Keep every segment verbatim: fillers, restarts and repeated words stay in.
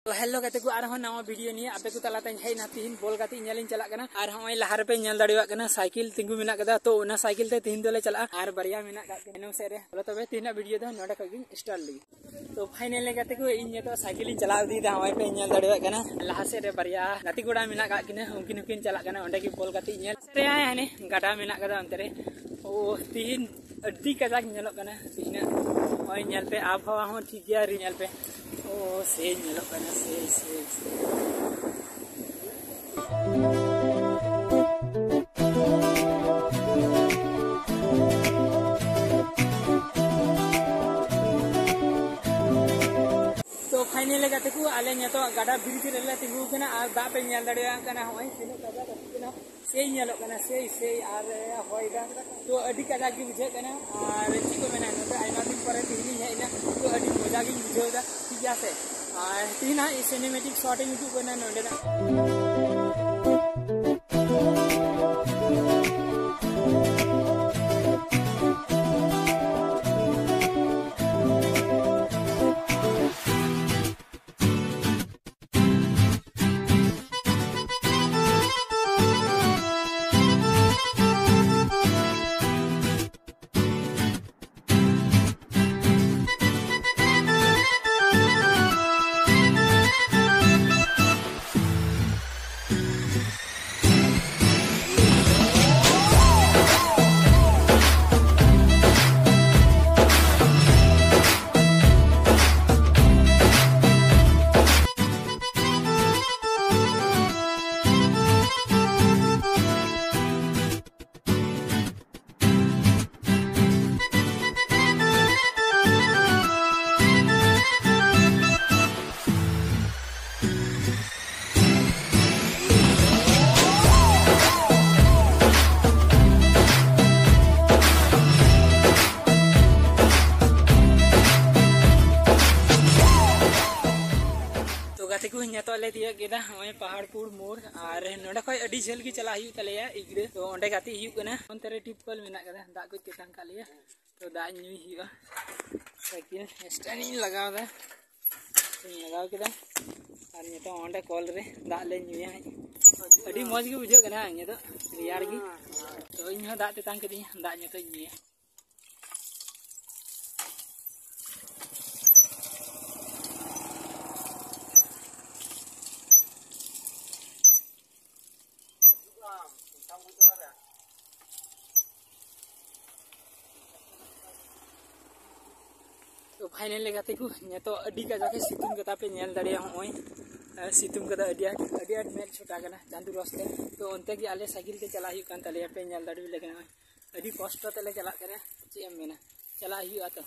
तो हेलो गाते को आरहन नवा वीडियो नहीं आपे को तलाते हेना तीन बॉल गाते इनलिन चला कना आर हय लहार पे नेल दाड़िवा कना साइकिल तिंगु मेना कदा तो ओना साइकिल ते तीन दोले चला आर बरिया मेना का एनो से रे बोलो तबे तीना वीडियो दा नोडा कगिन स्टार्ट लगी तो फाइनल गाते को इन तो साइकिल चला दी दा हय पे नेल दाड़िवा कना लहा से रे बरिया गाती गोड़ा मेना का किने उनकिन उनकिन चला कना ओंडे की बॉल गाते नेल रे हने गाडा मेना कदा अंते रे ओ तीन अड्डी कजाक नेलो कना तीना हय नेल पे आबहावा हो ठीक गया रि नेल पे ओ से नेलो कना से से तो फाइनल गाते को आले नेतो गाडा ब्रिज रे तिंगु कना आ दा पे नेल दाड़िया कना हय तिनो कजा कना से नेलो कना से से आर हय दा तो अडी कजा की बुझे कना आर ची को मेना नते आइना दिन परे तिनी हेना तो अडी मजा की बुझे दा ठीक आसे आर तिना सिनेमैटिक शॉट इन को कना नोडे दा को नेतो ले दिया गेदा हय पहाड़पुर मोड़ और नोडे खय अडी झेल की चला हिउ तलेया इगरे तो ओंडे गाती हिउ कना ओंते रे टिपल मेना कदा दा को तेतान का लिया तो दा न्यू हिउ साइकिल स्टैंड लगाव दा लगाव केदा और नेतो ओंडे कॉल रे दा ले न्यूया अडी मौज के बुझे कना नेतो रियार गी तो इन दा तेतान केदी दा नेतो न्यूया तो फाइनल गाते को नेतो अडी का जाके सितुम कता पे नेल दाड़िया होय सितुम कदा अडी अडी अड मेल छोटा कना चांदू रस्ते तो ओंते की आले साइकिल ते चला हिउ कान तले पे नेल दाड़ी लेकिन अडी कष्ट तले चला करे ची एम मेना चला हिउ आ तो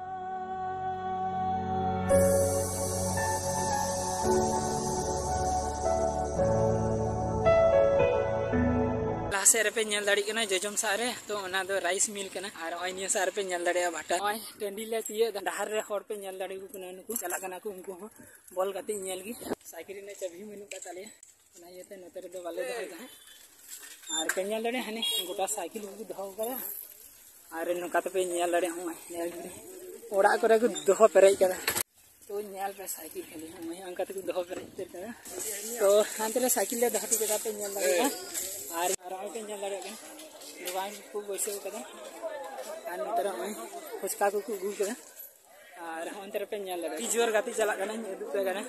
से पे नेल दाड़ी कना जजम सारे तो ओना दो राइस मिल कना और ओय निया सारे पे नेल दाड़िया भाटा ओय टेंडी ले तिये डहार रे होर पे नेल दाड़ी को कना नुकु चला कना को उनको हो बॉल गाती नेल गी साइकिल ने चाबी मेनु का ताले ओना येते नते दो वाले दो है और पे नेल दाड़ी हने गोटा साइकिल को दहो करा और नका पे नेल दाड़ी हो नेल गी ओड़ा करे को दहो पेरे करा तो नेल पे साइकिल खेली हम अंका तो दहो पेरे करा तो अंतरे साइकिल ले दहटी कदा पे नेल दाड़ी और आराम पे नेल दाड़े के दुकान को बैसे कदा और नतर हय फुचका को को गु कदा और अंतर पे नेल दाड़े जोर गाती चला कना उदु पे कना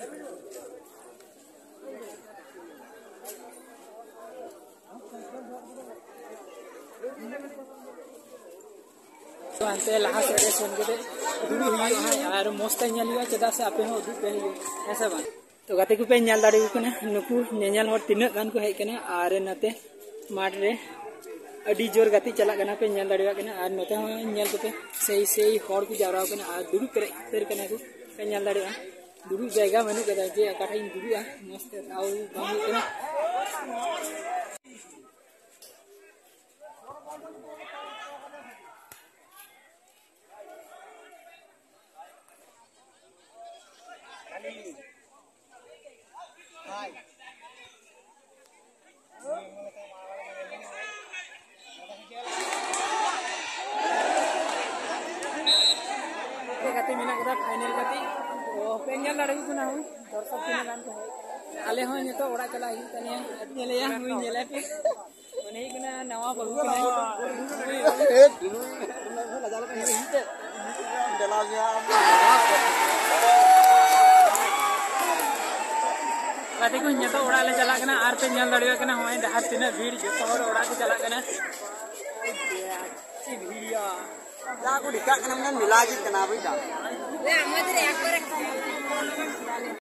तो अंते लहा से सेन के दुदु हुई और मस्त नेलिया चदा से आपे हो उदु पे ऐसा बा तो गाते को पे नेल दाड़े को कना नुकु नेल हर तिना गान को हेज कना और नते माठ रे अडी जोर गाती चला कना पे नेल दाड़िया कना और नते हो नेल को पे सही सही हर को जावरा कना और दुरु करे तेर कना को पे नेल दाड़िया दुरु जायगा मनु कदा जे अकाठा इन दुरुआ मस्त आउ बाहु कना हाय फाइनल फाइनल कती पेंगल लड़ाई को ना दर्शक गान को आले हो नितो ओड़ा चला ही तने नेले या हुई नेले पे मने ही कना नवा बहु कना ए दिनु लजाल का ही ते डला गया गाते को नितो ओड़ा ले चला कना आर पे नेल दड़ियो कना होय डहार तिना भीड़ जतो और ओड़ा को चला कना ची भीड़िया जा को ढिका कना मिला जी कना भाई दा ले मत रे एक बार